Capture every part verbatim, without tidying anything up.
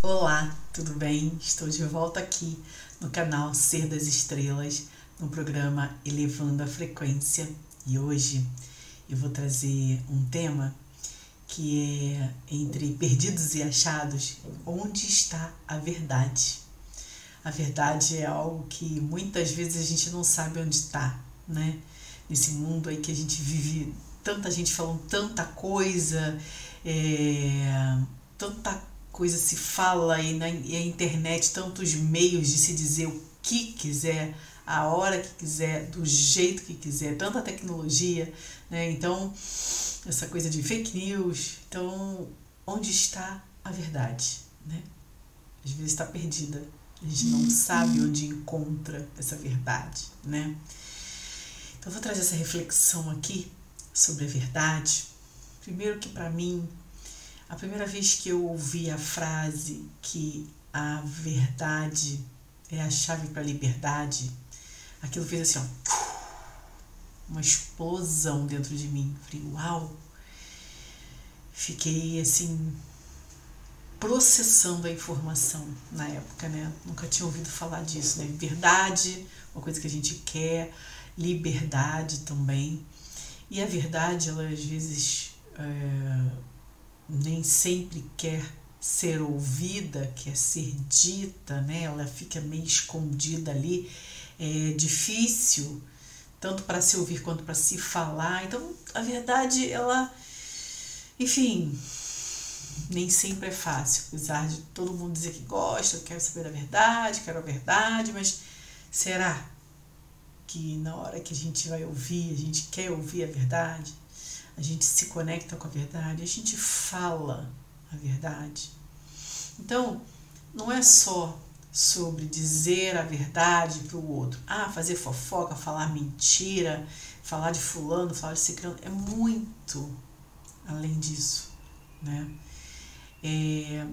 Olá, tudo bem? Estou de volta aqui no canal Ser das Estrelas, no programa Elevando a Frequência. E hoje eu vou trazer um tema que é entre perdidos e achados, onde está a verdade? A verdade é algo que muitas vezes a gente não sabe onde está, né? Nesse mundo aí que a gente vive, tanta gente falando tanta coisa, é, tanta coisa se fala e na e a internet, tantos meios de se dizer o que quiser, a hora que quiser, do jeito que quiser, tanta tecnologia, né? Então, essa coisa de fake news, então, onde está a verdade, né? Às vezes está perdida, a gente não sabe onde encontra essa verdade, né? Então, eu vou trazer essa reflexão aqui sobre a verdade. Primeiro que para mim, a primeira vez que eu ouvi a frase que a verdade é a chave para a liberdade, aquilo fez assim, ó, uma explosão dentro de mim. Falei, uau! Fiquei assim, processando a informação na época, né? Nunca tinha ouvido falar disso, né? Verdade, uma coisa que a gente quer, liberdade também. E a verdade, ela às vezes é, nem sempre quer ser ouvida, quer ser dita, né? Ela fica meio escondida ali, é difícil, tanto para se ouvir quanto para se falar. Então, a verdade, ela, enfim, nem sempre é fácil, apesar de todo mundo dizer que gosta, quer saber a verdade, quero a verdade, mas será que na hora que a gente vai ouvir, a gente quer ouvir a verdade? A gente se conecta com a verdade, a gente fala a verdade. Então, não é só sobre dizer a verdade para o outro. Ah, fazer fofoca, falar mentira, falar de fulano, falar de ciclano, é muito além disso, né? É,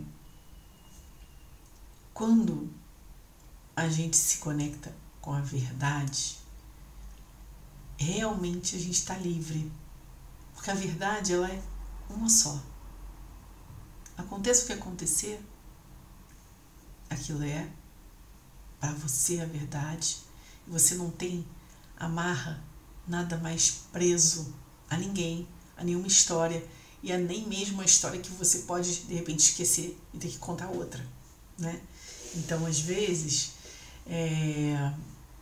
quando a gente se conecta com a verdade, realmente a gente está livre. Porque a verdade, ela é uma só. Aconteça o que acontecer, aquilo é para você a verdade. E você não tem amarra nada mais preso a ninguém, a nenhuma história, e a nem mesmo a história que você pode, de repente, esquecer e ter que contar outra, né? Então, às vezes, é,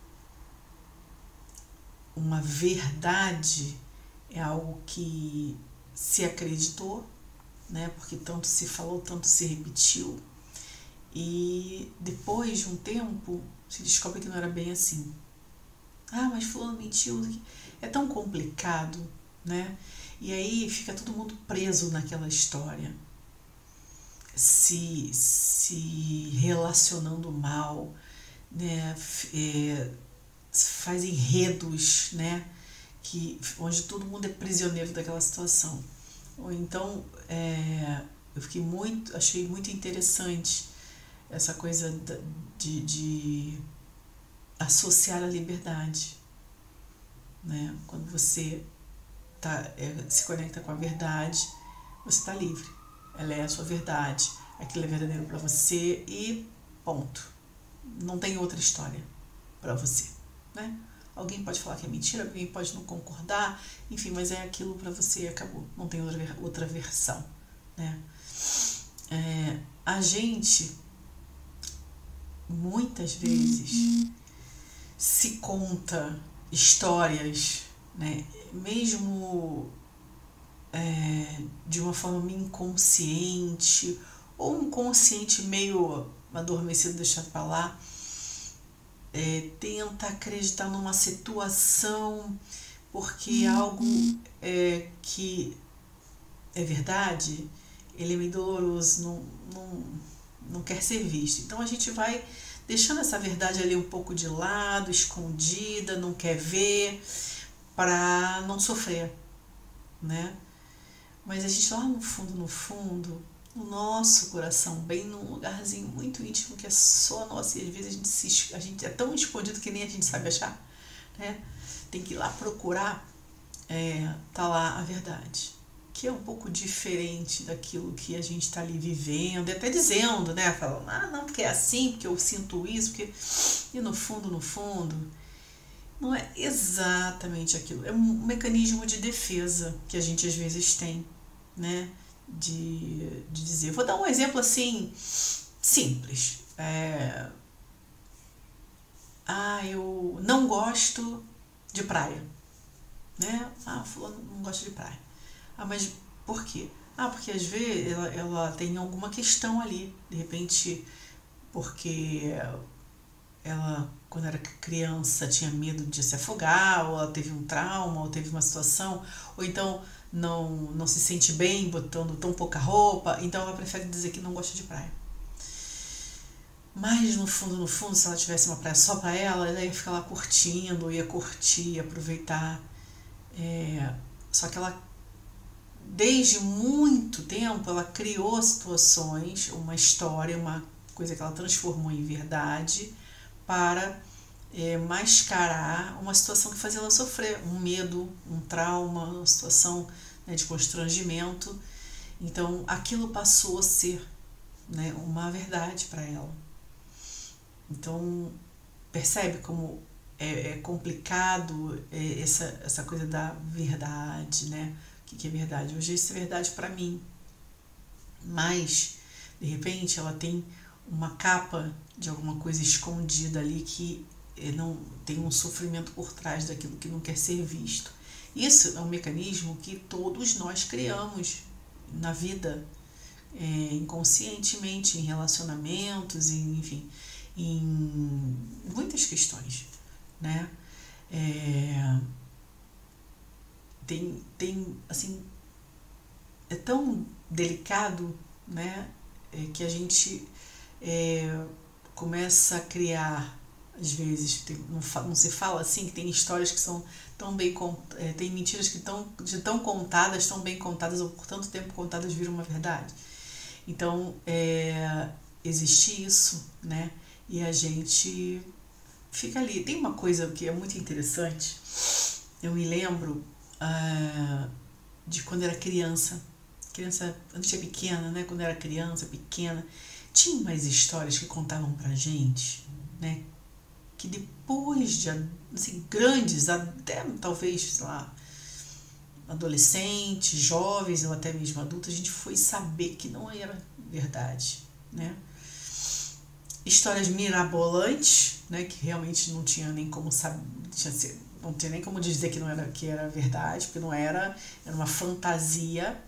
uma verdade é algo que se acreditou, né? Porque tanto se falou, tanto se repetiu, e depois de um tempo se descobre que não era bem assim. Ah, mas fulano mentiu. É tão complicado, né? E aí fica todo mundo preso naquela história, se, se relacionando mal, né? É, faz enredos, né? Que, onde todo mundo é prisioneiro daquela situação. Ou então, é, eu fiquei muito, achei muito interessante essa coisa de, de associar a liberdade, né? Quando você tá, é, se conecta com a verdade, você está livre. Ela é a sua verdade, aquilo é verdadeiro para você e ponto. Não tem outra história para você, né? Alguém pode falar que é mentira, alguém pode não concordar, enfim, mas é aquilo para você e acabou. Não tem outra, outra versão, né? É, a gente, muitas vezes, se conta histórias, né? Mesmo é, de uma forma meio inconsciente, ou um consciente meio adormecido, deixado para lá. É, tenta acreditar numa situação porque algo é, que é verdade, ele é meio doloroso, não, não, não quer ser visto. Então a gente vai deixando essa verdade ali um pouco de lado, escondida, não quer ver, para não sofrer, né? Mas a gente lá no fundo, no fundo, o nosso coração, bem num lugarzinho muito íntimo que é só nosso, e às vezes a gente, se, a gente é tão escondido que nem a gente sabe achar, né? Tem que ir lá procurar, é, tá lá a verdade, que é um pouco diferente daquilo que a gente está ali vivendo, e até dizendo, né? Falando, ah, não, porque é assim, porque eu sinto isso, porque... E no fundo, no fundo, não é exatamente aquilo. É um mecanismo de defesa que a gente às vezes tem, né? De, de dizer. Vou dar um exemplo assim, simples. É... Ah, eu não gosto de praia, né? Ah, fulano não gosta de praia. Ah, mas por quê? Ah, porque às vezes ela, ela tem alguma questão ali, de repente, porque ela, quando era criança, tinha medo de se afogar, ou ela teve um trauma, ou teve uma situação, ou então não, não se sente bem botando tão pouca roupa, então ela prefere dizer que não gosta de praia. Mas no fundo, no fundo, se ela tivesse uma praia só para ela, ela ia ficar lá curtindo, ia curtir, ia aproveitar. É, só que ela, desde muito tempo, ela criou situações, uma história, uma coisa que ela transformou em verdade para é, mascarar uma situação que fazia ela sofrer, um medo, um trauma, uma situação, né, de constrangimento. Então aquilo passou a ser, né, uma verdade para ela. Então percebe como é, é complicado é, essa, essa coisa da verdade, né? O que, que é verdade? Hoje isso é verdade para mim, mas de repente ela tem uma capa de alguma coisa escondida ali que não tem um sofrimento por trás daquilo que não quer ser visto. Isso é um mecanismo que todos nós criamos na vida, é, inconscientemente, em relacionamentos, em, enfim, em muitas questões, né? É, tem, tem, assim, é tão delicado, né, é, que a gente é, começa a criar, às vezes, tem, não, não se fala assim, que tem histórias que são tão bem, é, tem mentiras que tão, de tão contadas, tão bem contadas, ou por tanto tempo contadas, viram uma verdade. Então, é, existe isso, né, e a gente fica ali. Tem uma coisa que é muito interessante, eu me lembro uh, de quando era criança, criança, antes de ser pequena, né, quando era criança, pequena, tinha umas histórias que contavam pra gente, né, que depois de, assim, grandes, até talvez, sei lá, adolescentes, jovens ou até mesmo adultos, a gente foi saber que não era verdade, né. Histórias mirabolantes, né, que realmente não tinha nem como saber, tinha, não tinha nem como dizer que não era, que era verdade, porque não era, era uma fantasia.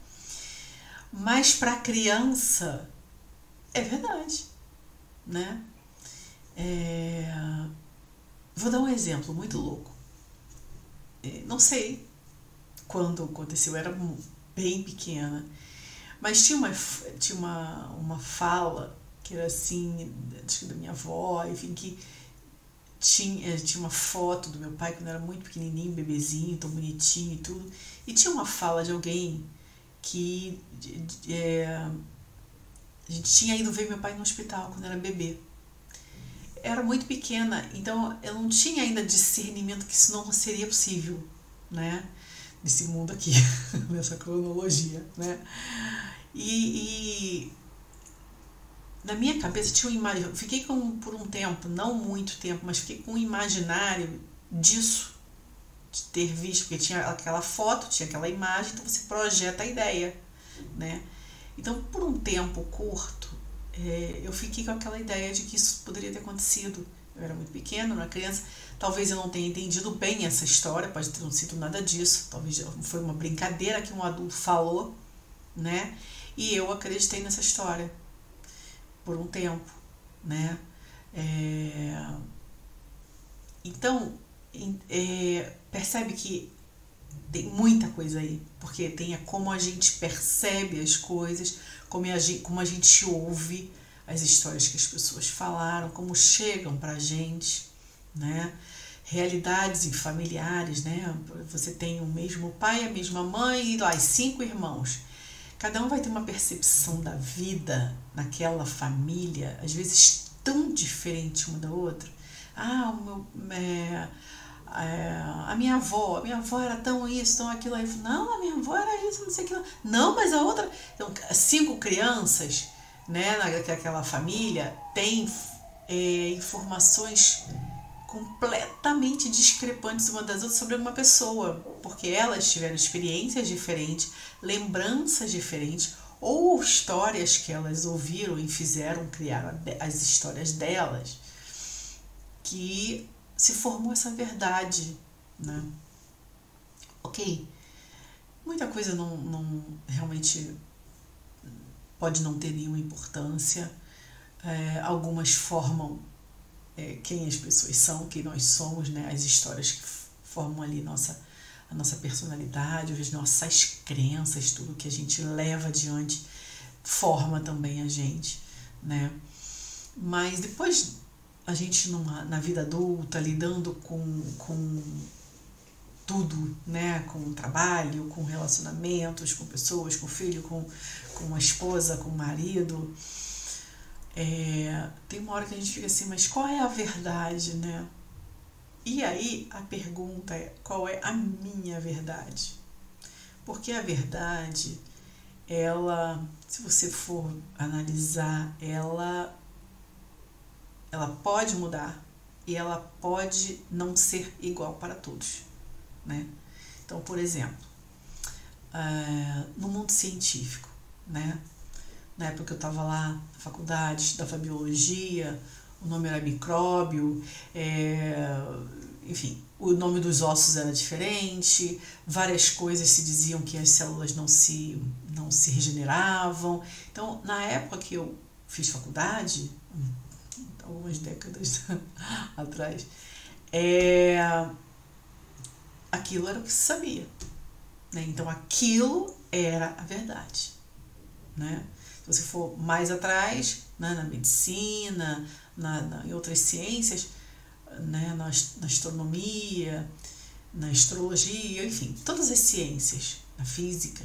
Mas para criança é verdade, né? É... Vou dar um exemplo muito louco. Não sei quando aconteceu, eu era bem pequena, mas tinha uma, tinha uma, uma fala que era assim, acho que da minha avó, enfim, que tinha, tinha uma foto do meu pai quando era muito pequenininho, bebezinho, tão bonitinho e tudo, e tinha uma fala de alguém que é, a gente tinha ido ver meu pai no hospital quando era bebê. Era muito pequena, então eu não tinha ainda discernimento que isso não seria possível, né? Nesse mundo aqui, nessa cronologia, né? E, e na minha cabeça tinha um imaginário, fiquei com, por um tempo, não muito tempo, mas fiquei com um imaginário disso, de ter visto, porque tinha aquela foto, tinha aquela imagem, então você projeta a ideia, né? Então, por um tempo curto, é, eu fiquei com aquela ideia de que isso poderia ter acontecido. Eu era muito pequena, era criança, talvez eu não tenha entendido bem essa história, pode ter não sido nada disso, talvez foi uma brincadeira que um adulto falou, né? E eu acreditei nessa história por um tempo, né? É... Então, é... percebe que tem muita coisa aí, porque tem como a gente percebe as coisas, como a gente, como a gente ouve as histórias que as pessoas falaram, como chegam pra gente, né? Realidades familiares, né? Você tem o mesmo pai, a mesma mãe e lá, os cinco irmãos. Cada um vai ter uma percepção da vida naquela família, às vezes tão diferente uma da outra. Ah, o meu, é, é, a minha avó, a minha avó era tão isso, tão aquilo. Aí, não, a minha avó era isso, não sei aquilo. Não, mas a outra... Então, cinco crianças, né, naquela família, tem é, informações completamente discrepantes uma das outras sobre uma pessoa, porque elas tiveram experiências diferentes, lembranças diferentes, ou histórias que elas ouviram e fizeram, criaram as histórias delas, que se formou essa verdade, né? Ok, muita coisa não, não realmente pode não ter nenhuma importância, é, algumas formam é, quem as pessoas são, quem nós somos, né? As histórias que formam ali nossa, a nossa personalidade, as nossas crenças, tudo que a gente leva adiante forma também a gente, né? Mas depois a gente numa, na vida adulta, lidando com, com tudo, né? Com o trabalho, com relacionamentos, com pessoas, com filho, com, com a esposa, com o marido, é, tem uma hora que a gente fica assim, mas qual é a verdade, né? E aí a pergunta é, qual é a minha verdade? Porque a verdade, ela, se você for analisar, ela, ela pode mudar e ela pode não ser igual para todos, né? Então, por exemplo, uh, no mundo científico, né? Na época que eu estava lá na faculdade, estudava biologia, o nome era micróbio, é, enfim, o nome dos ossos era diferente, várias coisas se diziam que as células não se, não se regeneravam. Então, na época que eu fiz faculdade, algumas décadas atrás, é, aquilo era o que se sabia, né? Então, aquilo era a verdade, né? Se você for mais atrás, né, na medicina, na, na, em outras ciências, né, na, na astronomia, na astrologia, enfim, todas as ciências, na física,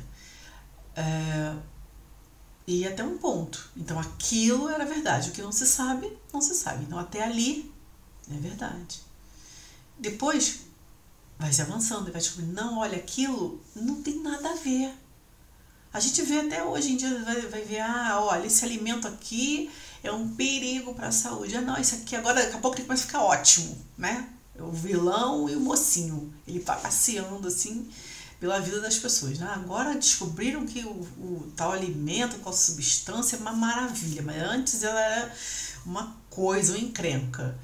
é, e até um ponto. Então, aquilo era verdade. O que não se sabe, não se sabe. Então, até ali é verdade. Depois, vai se avançando e vai descobrindo, não, olha, aquilo não tem nada a ver. A gente vê até hoje em dia, vai, vai ver, ah, olha, esse alimento aqui é um perigo para a saúde. Ah, não, isso aqui agora, daqui a pouco ele começa a ficar ótimo, né? É o vilão e o mocinho. Ele vai passeando assim pela vida das pessoas, né? Agora descobriram que o, o tal alimento, qual substância é uma maravilha, mas antes ela era uma coisa, uma encrenca.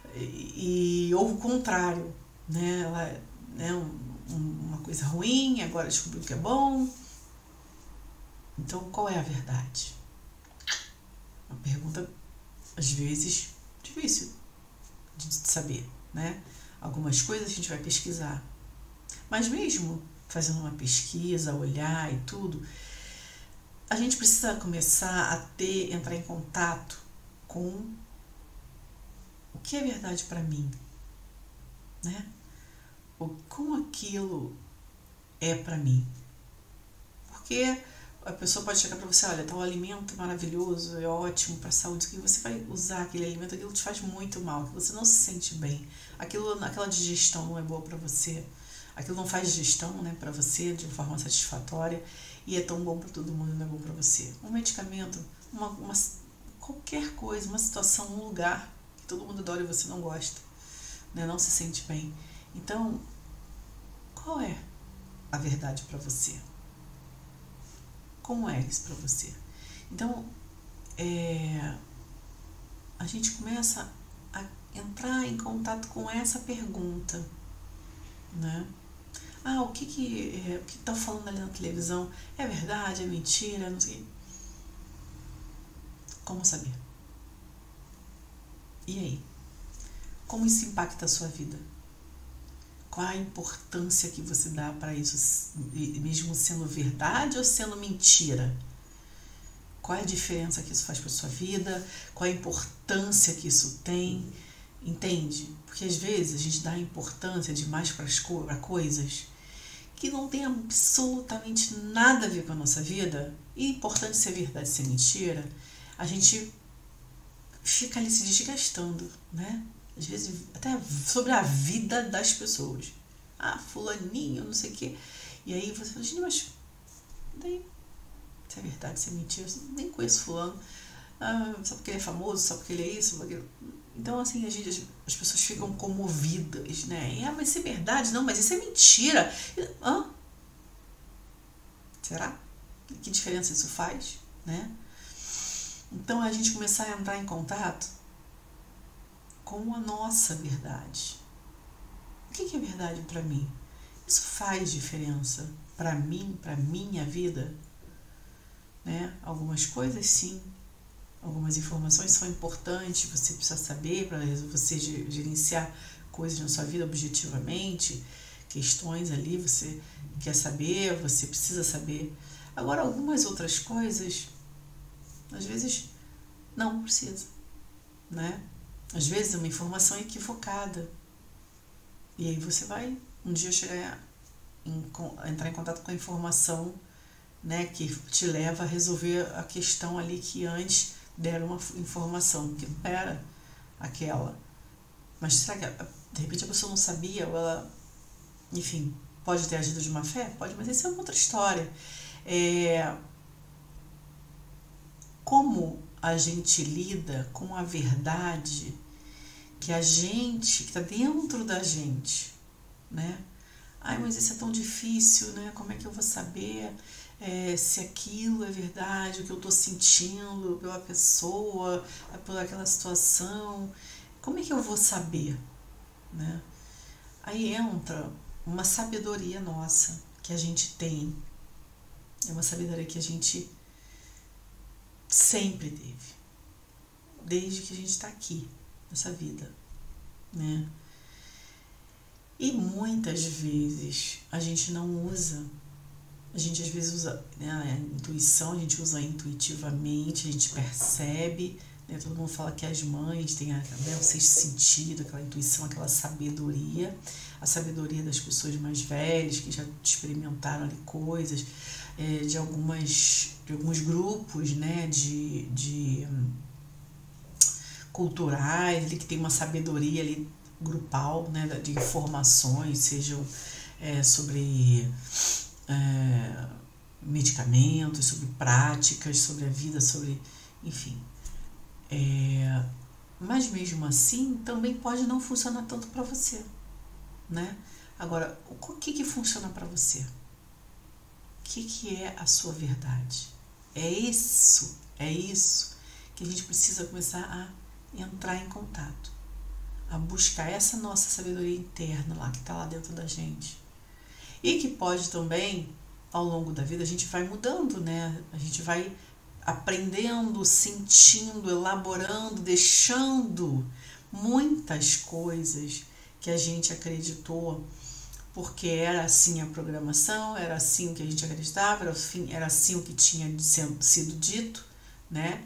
E, e ou o contrário, né? Ela é, né, um, uma coisa ruim, agora descobriu que é bom. Então, qual é a verdade? Uma pergunta, às vezes, difícil de saber, né? Algumas coisas a gente vai pesquisar. Mas mesmo fazendo uma pesquisa, olhar e tudo, a gente precisa começar a ter, entrar em contato com o que é verdade para mim, né? O, como aquilo é para mim. Porque a pessoa pode chegar para você, olha, tal alimento maravilhoso, é ótimo para a saúde, que você vai usar aquele alimento, aquilo te faz muito mal, que você não se sente bem, aquilo, aquela digestão não é boa para você, aquilo não faz digestão, né, para você de forma satisfatória e é tão bom para todo mundo, não é bom para você. Um medicamento, uma, uma, qualquer coisa, uma situação, um lugar que todo mundo adora e você não gosta, né, não se sente bem. Então, qual é a verdade para você? Como é isso para você? Então, é, a gente começa a entrar em contato com essa pergunta, né? Ah, o que que é, o que tá falando ali na televisão é verdade, é mentira, não sei. Como saber? E aí? Como isso impacta a sua vida? Qual a importância que você dá para isso, mesmo sendo verdade ou sendo mentira? Qual é a diferença que isso faz para sua vida? Qual a importância que isso tem? Entende? Porque às vezes a gente dá importância demais para coisas que não tem absolutamente nada a ver com a nossa vida. E é importante ser verdade, ser mentira. A gente fica ali se desgastando, né? às vezes até sobre a vida das pessoas. Ah, fulaninho, não sei o quê. E aí você fala, gente, mas daí, se é verdade, se é mentira, eu nem conheço fulano. Ah, só porque ele é famoso, só porque ele é isso, porque... Então, assim, a gente, as, as pessoas ficam comovidas, né? E, ah, mas isso é verdade? Não, mas isso é mentira. Hã? Será? Que diferença isso faz, né? Então, a gente começar a entrar em contato com a nossa verdade. O que é verdade para mim? Isso faz diferença para mim, para minha vida? Né? Algumas coisas, sim. Algumas informações são importantes, você precisa saber para você gerenciar coisas na sua vida objetivamente, questões ali você quer saber, você precisa saber. Agora, algumas outras coisas, às vezes, não precisa, né? Às vezes é uma informação equivocada. E aí você vai um dia chegar em, entrar em contato com a informação, né, que te leva a resolver a questão ali que antes deram uma informação que não era aquela. Mas será que de repente a pessoa não sabia, ou ela, enfim, pode ter agido de má fé? Pode, mas isso é uma outra história. É, como a gente lida com a verdade que a gente, que está dentro da gente, né? Ai, mas isso é tão difícil, né? Como é que eu vou saber é, se aquilo é verdade, o que eu estou sentindo pela pessoa, por aquela situação? Como é que eu vou saber, né? Aí entra uma sabedoria nossa que a gente tem. É uma sabedoria que a gente sempre teve, desde que a gente está aqui nessa vida, né? E muitas vezes a gente não usa, a gente às vezes usa, né, a intuição, a gente usa intuitivamente, a gente percebe, né? Todo mundo fala que as mães têm a, né, o sexto sentido, aquela intuição, aquela sabedoria, a sabedoria das pessoas mais velhas que já experimentaram ali coisas, é, de, algumas, de alguns grupos, né, de, de hum, culturais, ali, que tem uma sabedoria ali grupal, né, de informações, sejam é, sobre é, medicamentos, sobre práticas, sobre a vida, sobre, enfim. É, mas mesmo assim, também pode não funcionar tanto para você, né? Agora, o que que funciona para você? O que que é a sua verdade? É isso, é isso que a gente precisa começar a entrar em contato, a buscar essa nossa sabedoria interna lá, que está lá dentro da gente. E que pode também, ao longo da vida, a gente vai mudando, né? A gente vai aprendendo, sentindo, elaborando, deixando muitas coisas que a gente acreditou, porque era assim a programação, era assim o que a gente acreditava, era, era assim o que tinha sido dito, né?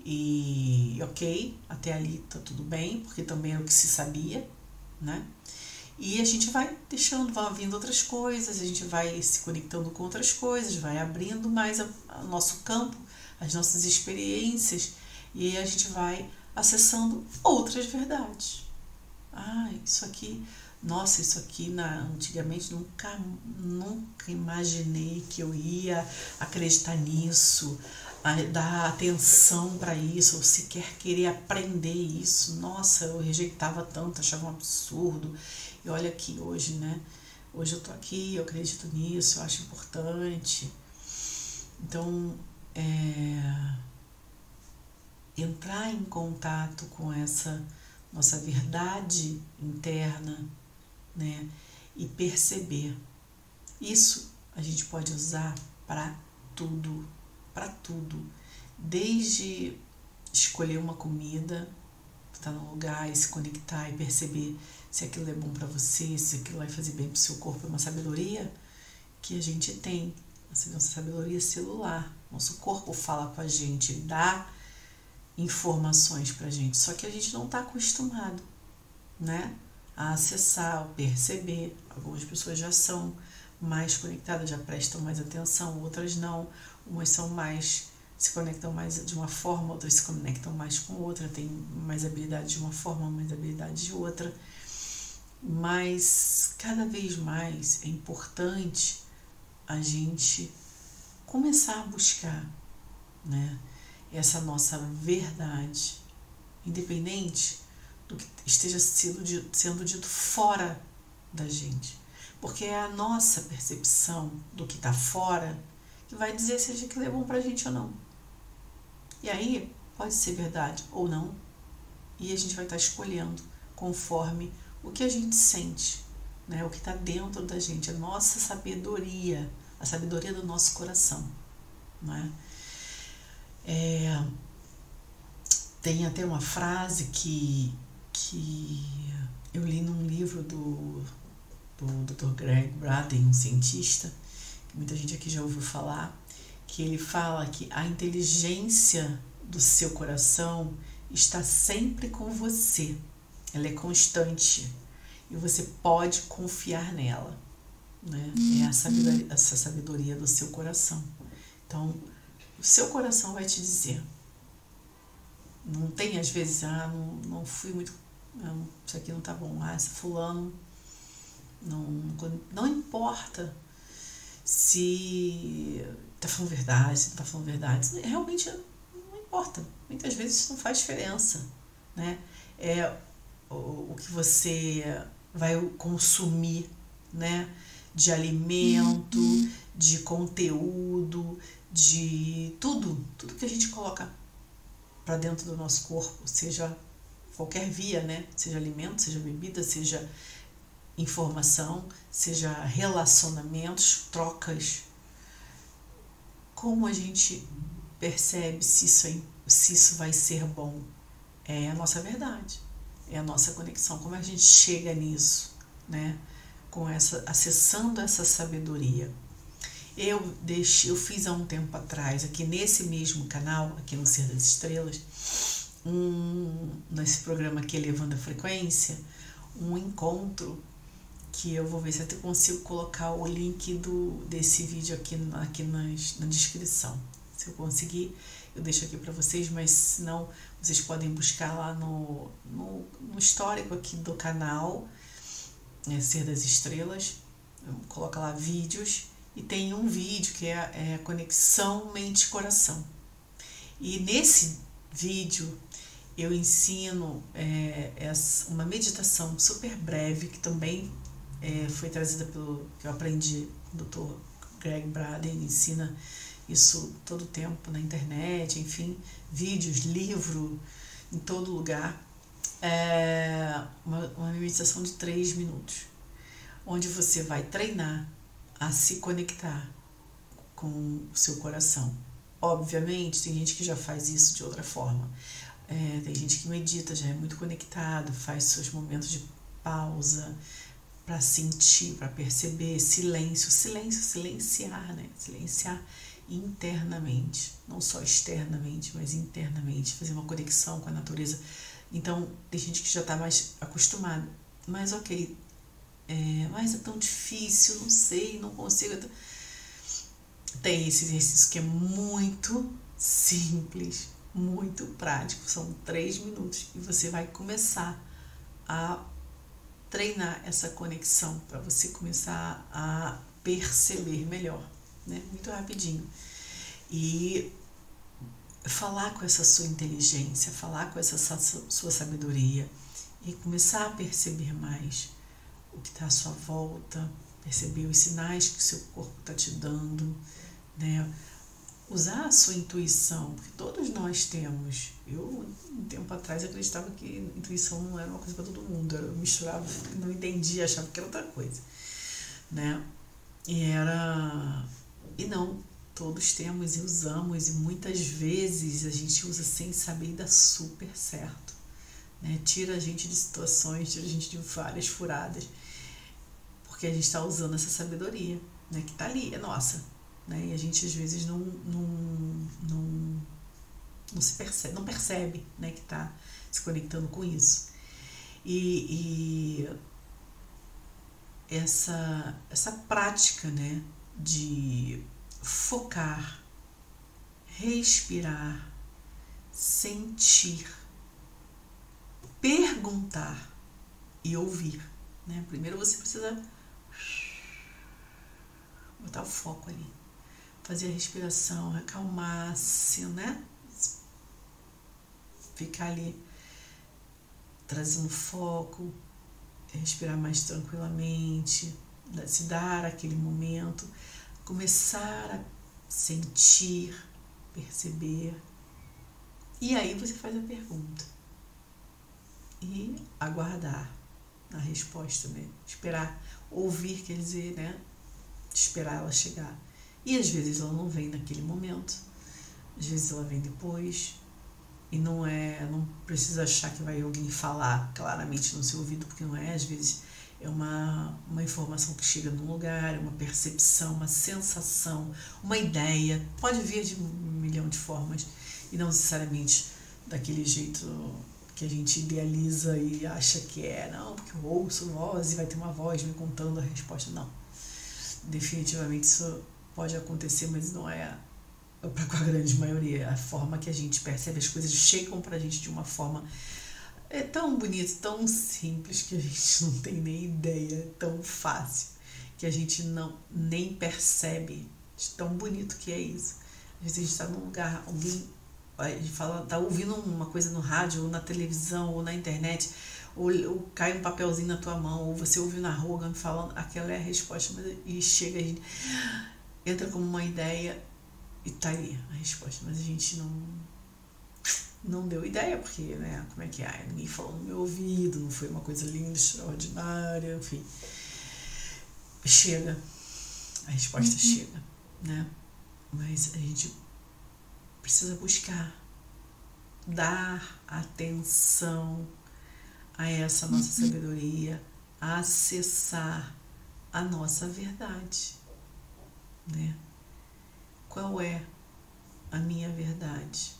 E ok, até ali tá tudo bem, porque também era o que se sabia, né? E a gente vai deixando, vai vindo outras coisas, a gente vai se conectando com outras coisas, vai abrindo mais o nosso campo, as nossas experiências, e aí a gente vai acessando outras verdades. Ah, isso aqui, nossa, isso aqui na, antigamente nunca, nunca imaginei que eu ia acreditar nisso, a dar atenção para isso, ou sequer querer aprender isso. Nossa, eu rejeitava tanto, achava um absurdo. E olha aqui hoje, né? Hoje eu tô aqui, eu acredito nisso, eu acho importante. Então, é, entrar em contato com essa nossa verdade interna, né? E perceber. Isso a gente pode usar para tudo. Para tudo, desde escolher uma comida, estar no lugar e se conectar e perceber se aquilo é bom para você, se aquilo vai fazer bem para o seu corpo. É uma sabedoria que a gente tem, nossa sabedoria celular. Nosso corpo fala com a gente, dá informações para a gente, só que a gente não está acostumado, né, a acessar, a perceber. Algumas pessoas já são mais conectadas, já prestam mais atenção, outras não. Umas são mais se conectam mais de uma forma, outras se conectam mais com outra, tem mais habilidade de uma forma, mais habilidade de outra. Mas cada vez mais é importante a gente começar a buscar, né, essa nossa verdade, independente do que esteja sendo dito, sendo dito fora da gente. Porque é a nossa percepção do que está fora que vai dizer se aquilo é bom pra gente ou não. E aí pode ser verdade ou não, e a gente vai estar escolhendo conforme o que a gente sente, né? O que está dentro da gente, a nossa sabedoria, a sabedoria do nosso coração, né? É, tem até uma frase que, que eu li num livro do, do doutor Greg Braden, um cientista, que muita gente aqui já ouviu falar, que ele fala que a inteligência do seu coração está sempre com você, ela é constante e você pode confiar nela, né? É a sabedoria, essa sabedoria do seu coração. Então, o seu coração vai te dizer. Não tem às vezes, ah, não, não fui muito, não, isso aqui não tá bom, ah, esse fulano, não, não importa se tá falando verdade, se não tá falando verdade, isso realmente não importa, muitas vezes isso não faz diferença, né? É o, o que você vai consumir, né, de alimento, de conteúdo, de tudo, tudo que a gente coloca para dentro do nosso corpo, seja qualquer via, né, seja alimento, seja bebida, seja informação, seja relacionamentos, trocas. Como a gente percebe se isso, é, se isso vai ser bom? É a nossa verdade, é a nossa conexão. Como a gente chega nisso, né? Com essa, acessando essa sabedoria. Eu deixei, eu fiz há um tempo atrás, aqui nesse mesmo canal, aqui no Ser das Estrelas, um, nesse programa aqui, Elevando a Frequência, um encontro que eu vou ver se eu consigo colocar o link do, desse vídeo aqui, aqui nas, na descrição. Se eu conseguir, eu deixo aqui para vocês, mas se não, vocês podem buscar lá no, no, no histórico aqui do canal, é, Ser das Estrelas, coloca lá vídeos, e tem um vídeo que é, é Conexão Mente-Coração. E nesse vídeo eu ensino é, essa, uma meditação super breve, que também é, foi trazida pelo que eu aprendi com o doutor Greg Braden, ele ensina isso todo o tempo na internet, enfim, vídeos, livro, em todo lugar. É uma, uma meditação de três minutos, onde você vai treinar a se conectar com o seu coração. Obviamente, tem gente que já faz isso de outra forma. É, tem gente que medita, já é muito conectado, faz seus momentos de pausa para sentir, para perceber, silêncio, silêncio, silenciar, né? Silenciar internamente, não só externamente, mas internamente, fazer uma conexão com a natureza. Então, tem gente que já está mais acostumada, mas ok, é, mas é tão difícil, não sei, não consigo. Tem esse exercício que é muito simples, muito prático, são três minutos e você vai começar a treinar essa conexão para você começar a perceber melhor, né? Muito rapidinho. E falar com essa sua inteligência, falar com essa sua sabedoria e começar a perceber mais o que está à sua volta, perceber os sinais que o seu corpo está te dando, né? Usar a sua intuição, porque todos nós temos. Eu, um tempo atrás, acreditava que intuição não era uma coisa para todo mundo, eu misturava, não entendia, achava que era outra coisa, né? E era... E não, todos temos e usamos, e muitas vezes a gente usa sem saber e dá super certo, né? Tira a gente de situações, tira a gente de várias furadas, porque a gente está usando essa sabedoria, né? Que está ali, é nossa. Né? E a gente às vezes não, não, não, não se percebe, não percebe, né, que está se conectando com isso. E, e essa, essa prática, né, de focar respirar, sentir, perguntar e ouvir, né? Primeiro você precisa botar o foco ali, fazer a respiração, acalmar-se, né? Ficar ali trazendo foco, respirar mais tranquilamente, se dar aquele momento, começar a sentir, perceber. E aí você faz a pergunta e aguardar a resposta, né? Esperar, ouvir, quer dizer, né? Esperar ela chegar. E às vezes ela não vem naquele momento, às vezes ela vem depois. E não é, não precisa achar que vai alguém falar claramente no seu ouvido, porque não é, às vezes é uma, uma informação que chega num lugar, uma percepção, uma sensação, uma ideia, pode vir de um milhão de formas e não necessariamente daquele jeito que a gente idealiza e acha que é, não, porque eu ouço voz e vai ter uma voz me contando a resposta, não. Definitivamente isso pode acontecer, mas não é para a grande maioria, a forma que a gente percebe as coisas chegam para a gente de uma forma é tão bonita, tão simples que a gente não tem nem ideia, é tão fácil que a gente não nem percebe, tão bonito que é isso. Às vezes a gente está num lugar, alguém a gente fala, tá ouvindo uma coisa no rádio ou na televisão ou na internet, ou, ou cai um papelzinho na tua mão, ou você ouve na rua alguém falando, aquela é a resposta, mas, e chega, a gente entra como uma ideia e tá aí a resposta, mas a gente não não deu ideia, porque, né, como é que é? Ninguém falou no meu ouvido, não foi uma coisa linda, extraordinária, enfim. Chega, a resposta uhum. chega, né? Mas a gente precisa buscar, dar atenção a essa nossa uhum. sabedoria, acessar a nossa verdade, né? Qual é a minha verdade?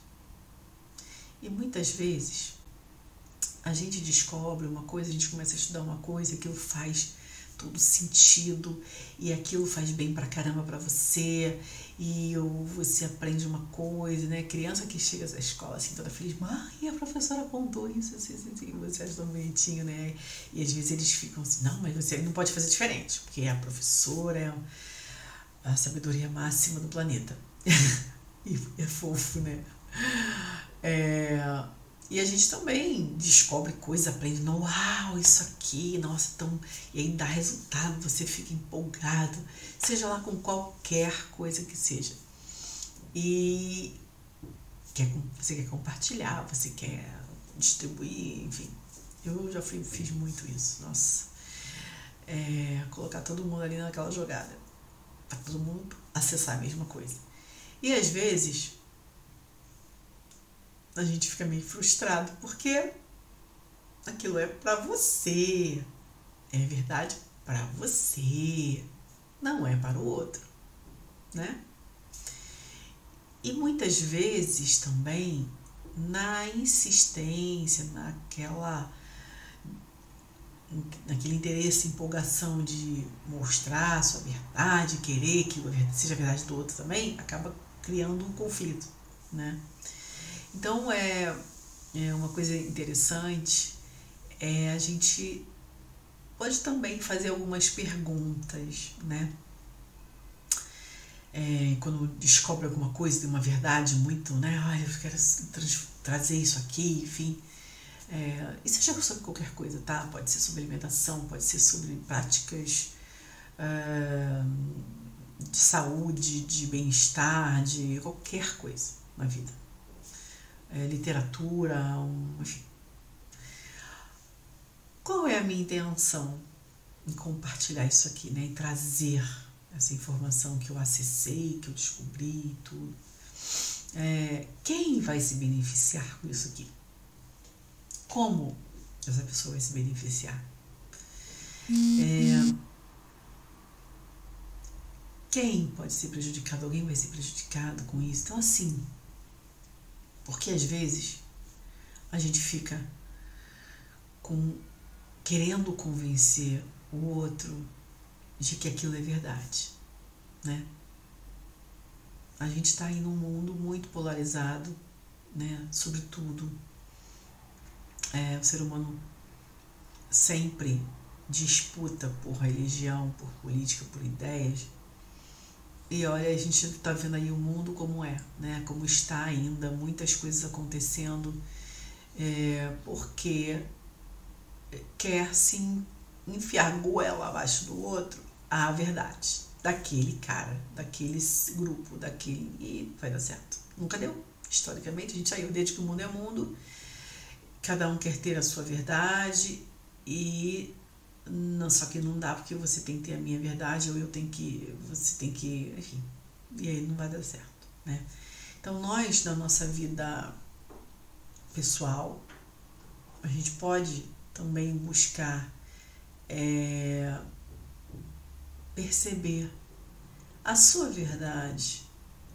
E muitas vezes a gente descobre uma coisa, a gente começa a estudar uma coisa, aquilo faz todo sentido e aquilo faz bem pra caramba pra você e ou você aprende uma coisa, né? Criança que chega à escola assim toda feliz, mãe, a professora contou isso, assim, assim, assim, você acha tão bonitinho, né? E às vezes eles ficam assim, não, mas você não pode fazer diferente, porque a professora é a sabedoria máxima do planeta. E é fofo, né? É, e a gente também descobre coisas, aprende, uau, isso aqui, nossa, tão... E aí dá resultado, você fica empolgado, seja lá com qualquer coisa que seja. E quer, você quer compartilhar, você quer distribuir, enfim. Eu já fui, fiz muito isso, nossa. É, colocar todo mundo ali naquela jogada, para todo mundo acessar a mesma coisa. E às vezes a gente fica meio frustrado porque aquilo é para você, é verdade para você, não é para o outro, né? E muitas vezes também na insistência, naquela naquele interesse, empolgação de mostrar a sua verdade, querer que seja a verdade do outro também, acaba criando um conflito, né? Então, é, é uma coisa interessante, é a gente pode também fazer algumas perguntas, né? É, quando descobre alguma coisa, tem uma verdade muito, né? Ai, eu quero trazer isso aqui, enfim. É, e seja sobre qualquer coisa, tá? Pode ser sobre alimentação, pode ser sobre práticas uh, de saúde, de bem-estar, de qualquer coisa na vida. É, literatura, um, enfim. Qual é a minha intenção em compartilhar isso aqui, né? Em trazer essa informação que eu acessei, que eu descobri e tudo. É, quem vai se beneficiar com isso aqui? Como essa pessoa vai se beneficiar? Uhum. É, quem pode ser prejudicado? Alguém vai ser prejudicado com isso? Então, assim, porque às vezes a gente fica com, querendo convencer o outro de que aquilo é verdade, né? a gente está em um mundo muito polarizado, né? Sobretudo, é, o ser humano sempre disputa por religião, por política, por ideias. E olha, a gente está vendo aí o mundo como é, né? Como está ainda, muitas coisas acontecendo, é, porque quer se enfiar goela abaixo do outro a verdade daquele cara, daquele grupo, daquele... e vai dar certo. Nunca deu. Historicamente, a gente saiu desde que o mundo é mundo, cada um quer ter a sua verdade, e não, só que não dá, porque você tem que ter a minha verdade, ou eu tenho que... você tem que... enfim, e aí não vai dar certo, né? Então, nós, na nossa vida pessoal, a gente pode também buscar é, perceber a sua verdade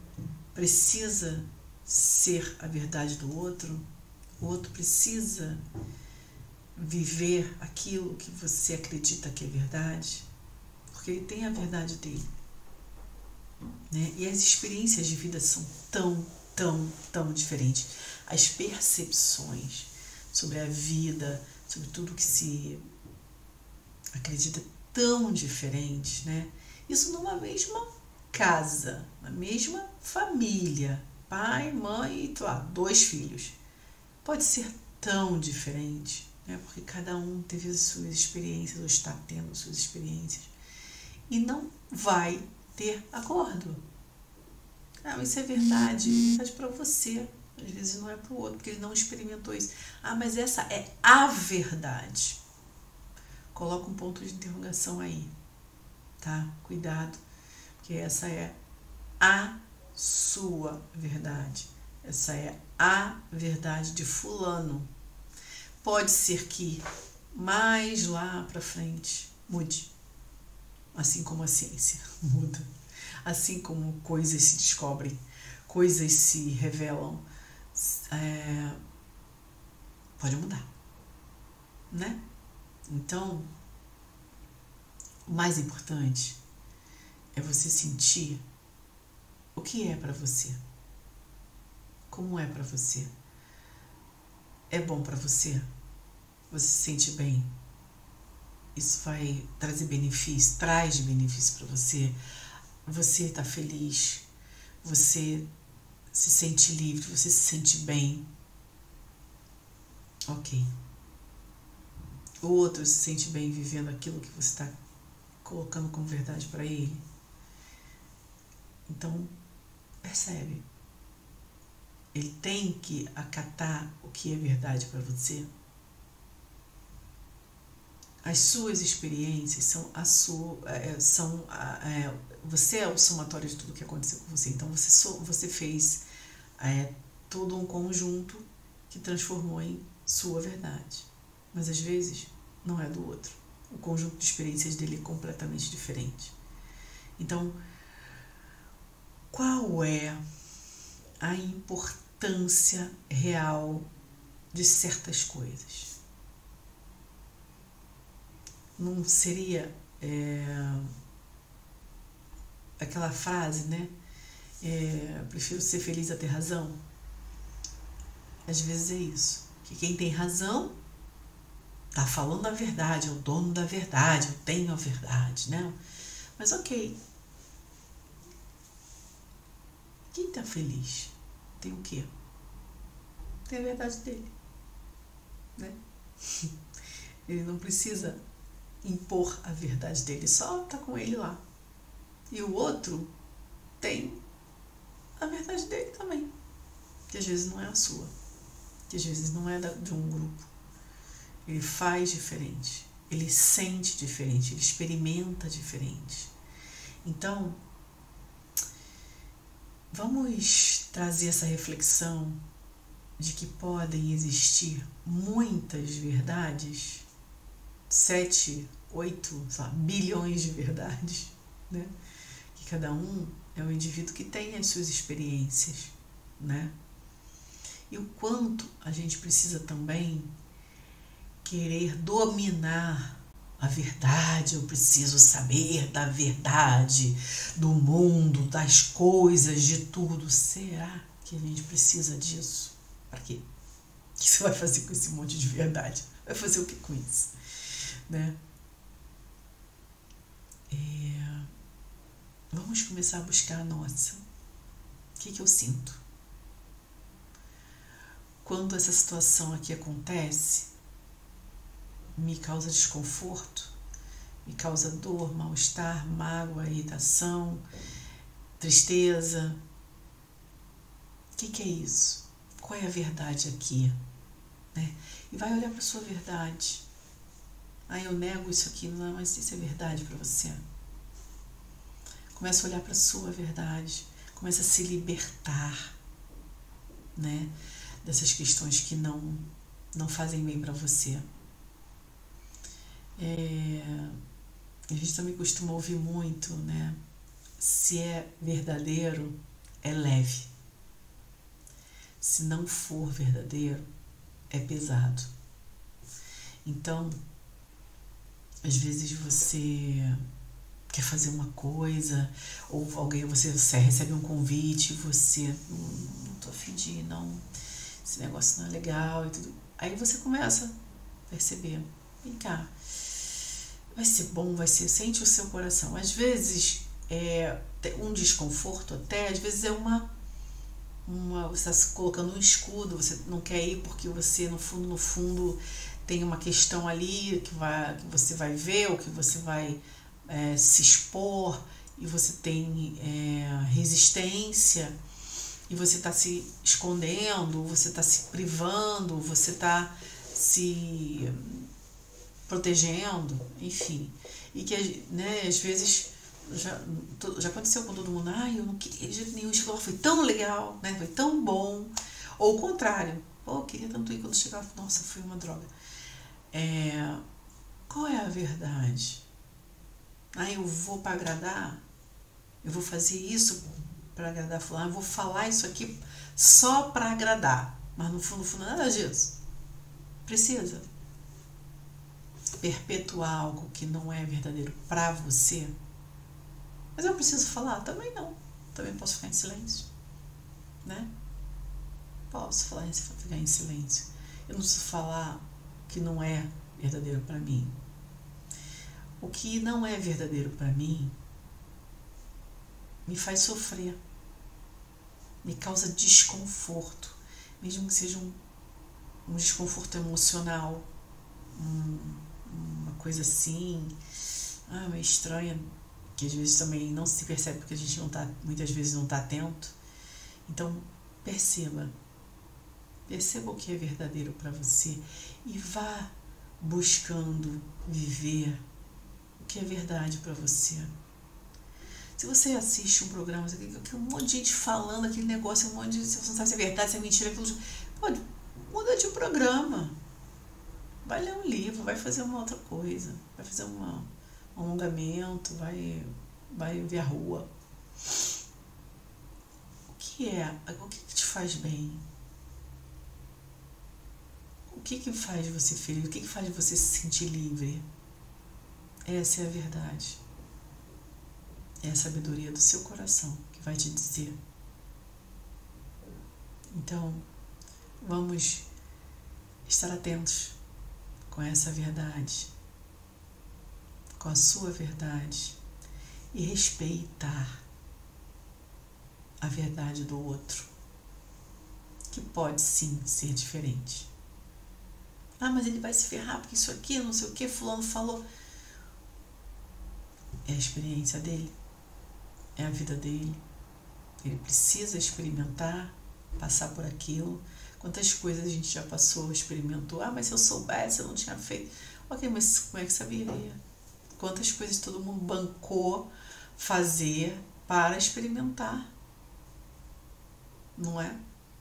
precisa ser a verdade do outro, o outro precisa viver aquilo que você acredita que é verdade, porque ele tem a verdade dele, né? E as experiências de vida são tão, tão, tão diferentes. As percepções sobre a vida, sobre tudo que se acredita, tão diferentes, né? Isso numa mesma casa, na mesma família, pai, mãe e lá, dois filhos. Pode ser tão diferente, né? Porque cada um teve as suas experiências, ou está tendo as suas experiências, e não vai ter acordo. Ah, isso é verdade, é verdade para você, às vezes não é para o outro, porque ele não experimentou isso. Ah, mas essa é a verdade. Coloca um ponto de interrogação aí, tá? Cuidado, porque essa é a sua verdade. Essa é a verdade de fulano. Pode ser que mais lá para frente mude, assim como a ciência muda, assim como coisas se descobrem, coisas se revelam, é, pode mudar, né? Então, o mais importante é você sentir o que é para você, como é para você. É bom para você? Você se sente bem? Isso vai trazer benefício, traz benefício para você? Você está feliz? Você se sente livre? Você se sente bem? Ok. O outro se sente bem vivendo aquilo que você está colocando como verdade para ele? Então, percebe. Ele tem que acatar o que é verdade para você. As suas experiências são a sua, é, são a, é, você é o somatório de tudo que aconteceu com você. Então você, so, você fez é, todo um conjunto que transformou em sua verdade. Mas às vezes não é do outro. O conjunto de experiências dele é completamente diferente. Então, qual é a importância real de certas coisas? Não seria é, aquela frase, né? É, prefiro ser feliz a ter razão. Às vezes é isso. Que quem tem razão tá falando a verdade, é o dono da verdade, eu tenho a verdade, né? Mas ok. Quem tá feliz tem o quê? Tem a verdade dele, né? Ele não precisa impor a verdade dele, só tá com ele lá. E o outro tem a verdade dele também, que às vezes não é a sua, que às vezes não é de um grupo. Ele faz diferente, ele sente diferente, ele experimenta diferente. Então, vamos trazer essa reflexão de que podem existir muitas verdades, sete, oito, sei lá, bilhões de verdades, né? Que cada um é um indivíduo que tem as suas experiências, né? E o quanto a gente precisa também querer dominar a verdade, eu preciso saber da verdade, do mundo, das coisas, de tudo. Será que a gente precisa disso? Para quê? O que você vai fazer com esse monte de verdade? Vai fazer o que com isso? Né? É... Vamos começar a buscar a nossa. O que, que eu sinto? Quando essa situação aqui acontece, me causa desconforto, me causa dor, mal-estar, mágoa, irritação, tristeza. O que, que é isso? Qual é a verdade aqui? Né? E vai olhar para a sua verdade. Ah, eu nego isso aqui, não, mas isso é verdade para você. Começa a olhar para a sua verdade, começa a se libertar, né, dessas questões que não, não fazem bem para você. É, a gente também costuma ouvir muito, né? Se é verdadeiro, é leve. Se não for verdadeiro, é pesado. Então, às vezes você quer fazer uma coisa, ou alguém, você, você recebe um convite, e você hum, não tô a fim de ir, não, esse negócio não é legal e tudo. Aí você começa a perceber, vem cá, vai ser bom, vai ser, sente o seu coração. Às vezes é um desconforto até, às vezes é uma, uma você está se colocando um escudo, você não quer ir porque você no fundo, no fundo tem uma questão ali que, vai, que você vai ver, ou que você vai é, se expor, e você tem é, resistência, e você está se escondendo, você está se privando, você está se protegendo, enfim. E que, né, às vezes já, já aconteceu com todo mundo, ah, eu não queria de jeito nenhum, isso foi tão legal, né, foi tão bom. Ou o contrário, pô, eu queria tanto ir, quando chegava, nossa, foi uma droga. É, qual é a verdade? Ah, eu vou para agradar? Eu vou fazer isso para agradar fulano? Eu vou falar isso aqui só para agradar? Mas no fundo, no fundo, nada disso. Precisa perpetuar algo que não é verdadeiro para você? Mas eu preciso falar? Também não. Também posso ficar em silêncio, né? Posso falar, ficar em silêncio. Eu não preciso falar que não é verdadeiro para mim. O que não é verdadeiro para mim me faz sofrer, me causa desconforto, mesmo que seja um, um desconforto emocional, um, uma coisa assim, ah, meio estranha, que às vezes também não se percebe porque a gente não tá, muitas vezes não está atento. Então perceba, perceba o que é verdadeiro para você e vá buscando viver o que é verdade para você. Se você assiste um programa, que um monte de gente falando aquele negócio, um monte de, você não sabe se é verdade, se é mentira, aquilo, pode, muda de programa, vai ler um livro, vai fazer uma outra coisa, vai fazer uma, um alongamento, vai, vai ver a rua. O que é? O que, que te faz bem? O que, que faz você feliz? O que, que faz você se sentir livre? Essa é a verdade. É a sabedoria do seu coração que vai te dizer. Então, vamos estar atentos com essa verdade, com a sua verdade, e respeitar a verdade do outro, que pode sim ser diferente. Ah, mas ele vai se ferrar porque isso aqui, não sei o que, fulano falou. É a experiência dele, é a vida dele. Ele precisa experimentar, passar por aquilo. Quantas coisas a gente já passou, experimentou. Ah, mas se eu soubesse, eu não tinha feito. Ok, mas como é que saberia? Quantas coisas todo mundo bancou fazer para experimentar? Não é?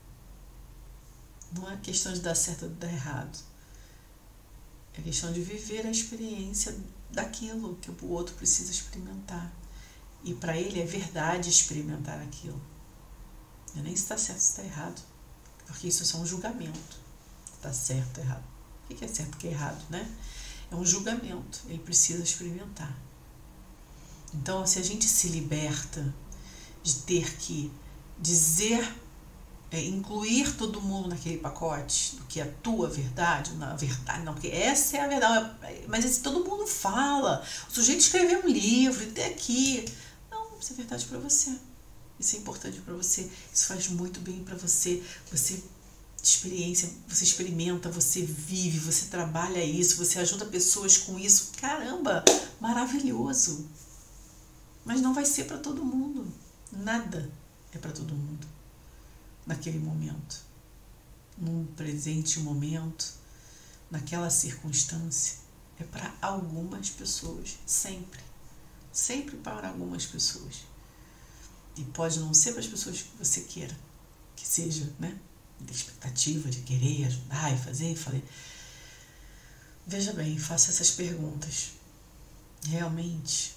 Não é questão de dar certo ou de dar errado. É questão de viver a experiência daquilo que o outro precisa experimentar. E para ele é verdade experimentar aquilo. Não é nem se está certo ou se está errado. Porque isso é só um julgamento. Está certo ou errado. O que é certo e o que é errado, né? é um julgamento, ele precisa experimentar. Então, se a gente se liberta de ter que dizer, é, incluir todo mundo naquele pacote, do que é a tua verdade, na verdade, não, porque essa é a verdade, mas esse, todo mundo fala, o sujeito escreveu um livro, e tem aqui, não, isso é verdade para você, isso é importante para você, isso faz muito bem para você, você experiência, você experimenta, você vive, você trabalha isso, você ajuda pessoas com isso, caramba, maravilhoso, mas não vai ser para todo mundo, nada é para todo mundo. Naquele momento, num presente momento, naquela circunstância, é para algumas pessoas, sempre, sempre para algumas pessoas. E pode não ser para as pessoas que você queira, que seja, né, de expectativa de querer ajudar e fazer e fazer. Veja bem, faça essas perguntas. Realmente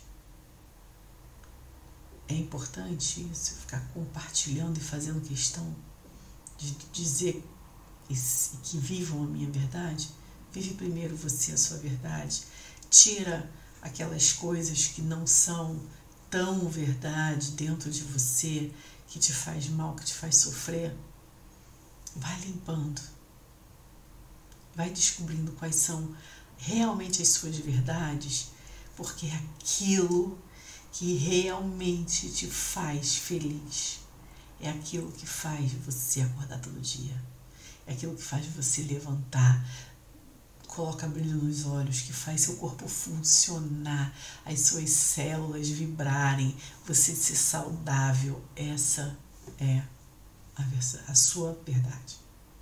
é importante isso, ficar compartilhando e fazendo questão de dizer que vivam a minha verdade? Vive primeiro você a sua verdade. Tira aquelas coisas que não são tão verdade dentro de você, que te faz mal, que te faz sofrer. Vai limpando. Vai descobrindo quais são realmente as suas verdades, porque é aquilo que realmente te faz feliz. É aquilo que faz você acordar todo dia. É aquilo que faz você levantar, coloca brilho nos olhos, que faz seu corpo funcionar, as suas células vibrarem, você ser saudável. Essa é a, a sua verdade.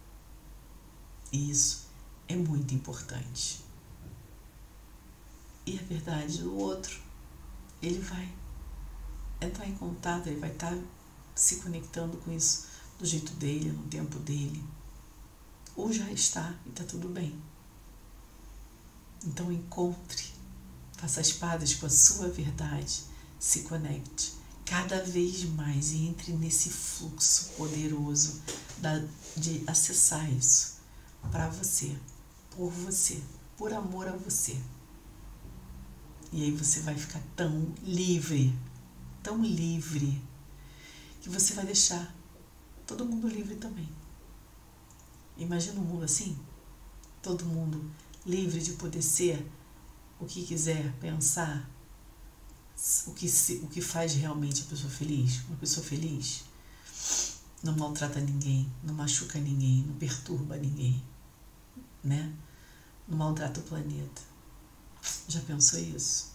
E isso é muito importante. E a verdade do outro, ele vai entrar em contato, ele vai estar se conectando com isso do jeito dele, no tempo dele. Ou já está e está tudo bem. Então encontre, faça as pazes com a sua verdade, se conecte cada vez mais e entre nesse fluxo poderoso da, de acessar isso para você, por você, por amor a você. E aí você vai ficar tão livre, tão livre, que você vai deixar todo mundo livre também. Imagina um mundo assim, todo mundo livre de poder ser o que quiser, pensar, o que, se, o que faz realmente a pessoa feliz. Uma pessoa feliz não maltrata ninguém, não machuca ninguém, não perturba ninguém, né? Não maltrata o planeta. Já pensou isso?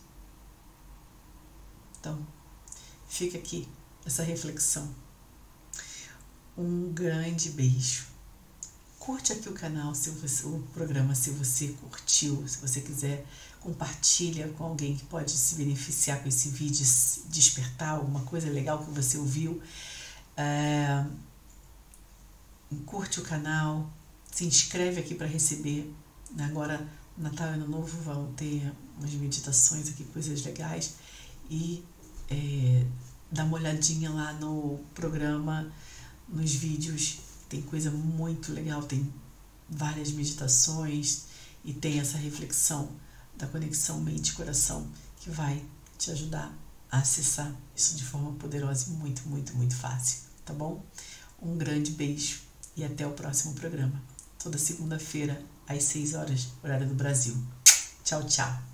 Então, fica aqui essa reflexão. Um grande beijo. Curte aqui o canal, se você, o programa, se você curtiu, se você quiser, compartilha com alguém que pode se beneficiar com esse vídeo, despertar alguma coisa legal que você ouviu. É, curte o canal, se inscreve aqui para receber. Agora, Natal e Ano Novo vão ter umas meditações aqui, coisas legais. E é, dá uma olhadinha lá no programa, nos vídeos. Tem coisa muito legal, tem várias meditações e tem essa reflexão da conexão mente e coração que vai te ajudar a acessar isso de forma poderosa e muito, muito, muito fácil, tá bom? Um grande beijo e até o próximo programa. Toda segunda-feira, às seis horas, horário do Brasil. Tchau, tchau!